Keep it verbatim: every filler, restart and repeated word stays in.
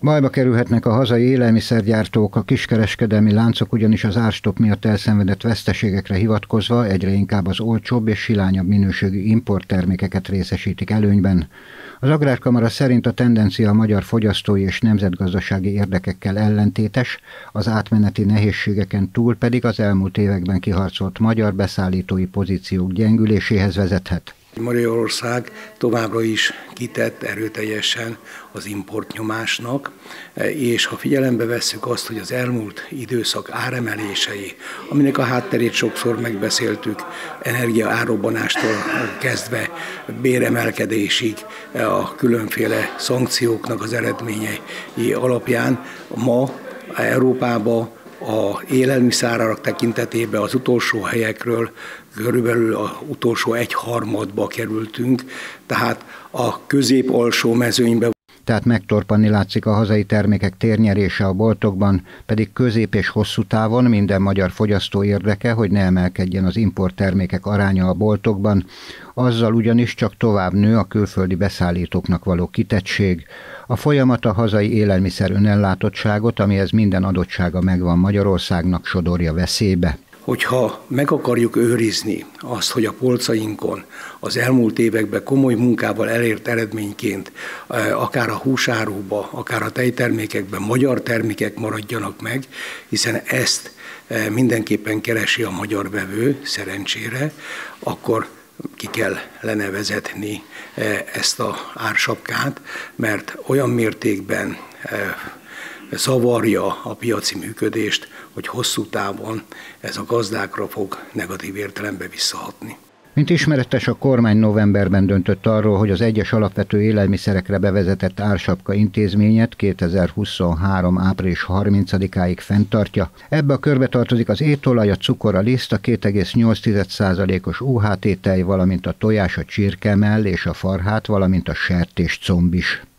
Bajba kerülhetnek a hazai élelmiszergyártók, a kiskereskedelmi láncok ugyanis az árstopp miatt elszenvedett veszteségekre hivatkozva egyre inkább az olcsóbb és silányabb minőségű importtermékeket részesítik előnyben. Az Agrárkamara szerint a tendencia a magyar fogyasztói és nemzetgazdasági érdekekkel ellentétes, az átmeneti nehézségeken túl pedig az elmúlt években kiharcolt magyar beszállítói pozíciók gyengüléséhez vezethet. Magyarország továbbra is kitett erőteljesen az importnyomásnak, és ha figyelembe vesszük azt, hogy az elmúlt időszak áremelései, aminek a hátterét sokszor megbeszéltük, energia árrobbanástól kezdve béremelkedésig, a különféle szankcióknak az eredményei alapján ma Európában a élelmiszerárak tekintetében az utolsó helyekről körülbelül az utolsó egyharmadba kerültünk, tehát a közép-alsó mezőnybe. Tehát megtorpanni látszik a hazai termékek térnyerése a boltokban, pedig közép és hosszú távon minden magyar fogyasztó érdeke, hogy ne emelkedjen az importtermékek aránya a boltokban, azzal ugyanis csak tovább nő a külföldi beszállítóknak való kitettség. A folyamat a hazai élelmiszer önellátottságot, amihez minden adottsága megvan Magyarországnak, sodorja veszélybe. Hogyha meg akarjuk őrizni azt, hogy a polcainkon az elmúlt években komoly munkával elért eredményként akár a húsárukban, akár a tejtermékekben magyar termékek maradjanak meg, hiszen ezt mindenképpen keresi a magyar vevő, szerencsére, akkor ki kell lenne vezetni ezt az ársapkát, mert olyan mértékben zavarja a piaci működést, hogy hosszú távon ez a gazdákra fog negatív értelemben visszahatni. Mint ismeretes, a kormány novemberben döntött arról, hogy az egyes alapvető élelmiszerekre bevezetett ársapka intézményet kétezer-huszonhárom. április harmincadikáig fenntartja. Ebbe a körbe tartozik az étolaj, a cukor, a liszt, a két egész nyolc százalékos u há té tej, valamint a tojás, a csirkemell és a farhát, valamint a sertéscomb is.